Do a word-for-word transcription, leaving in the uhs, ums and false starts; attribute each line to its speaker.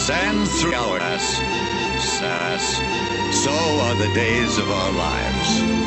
Speaker 1: and through our ass, sass, so are the days of our lives.